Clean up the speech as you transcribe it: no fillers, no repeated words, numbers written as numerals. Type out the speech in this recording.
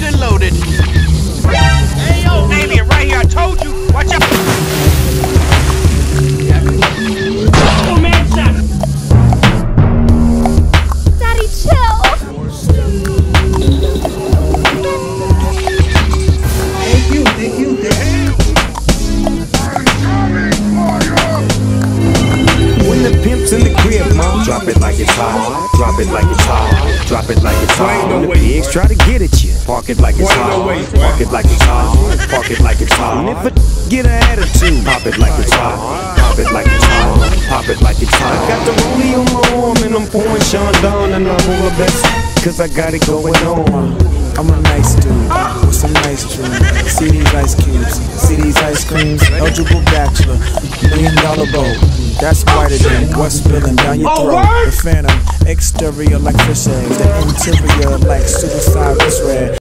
locked and loaded. Hey, yo, alien right here. I told you. Watch out. Oh, man, shot. Daddy, chill. Thank you. When the pimp's in the crib, mom, drop it like it's hot. Drop it like it's hot. Drop it like it's hot. When the pigs try to get at you, park it like it's hot. Park it like it's hot. Park it like it's hot. And if a get an attitude, pop it like it's hot. Pop it like it's hot. Pop it like it's hot. I got the rollie on my arm and I'm pouring Sean down and I'm all the best, cause I got it going on. I'm a nice dude with some nice dreams. See these ice cubes, see these ice creams. Eligible bachelor, $1 million boat. That's whiter than what's spilling down your throat. The phantom, exterior like fish eggs, the interior like suicide wrist red.